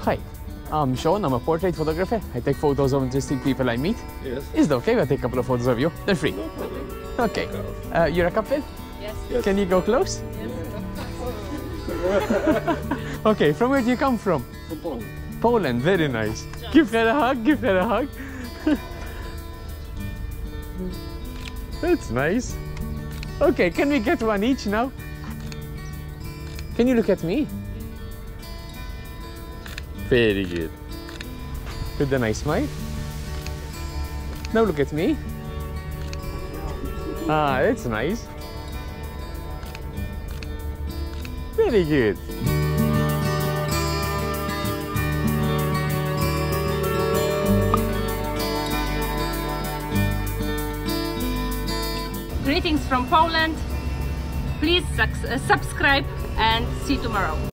Hi, I'm Sean. I'm a portrait photographer. I take photos of interesting people I meet. Yes. Is it okay if I take a couple of photos of you? They're free. No problem. Okay. You're a couple? Yes. Can you go close? Okay, from where do you come from? From Poland. Poland, very nice. Give her a hug, give her a hug. That's nice. Okay, can we get one each now? Can you look at me? Very good. With a nice smile. Now look at me. Ah, that's nice. Very good. Greetings from Poland. Please subscribe and see you tomorrow.